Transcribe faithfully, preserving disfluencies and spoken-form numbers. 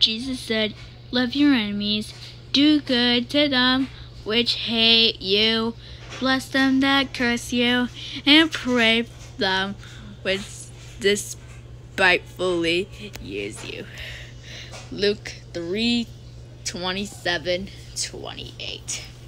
Jesus said, love your enemies, do good to them which hate you, bless them that curse you, and pray for them which despitefully use you. Luke three twenty-seven to twenty-eight.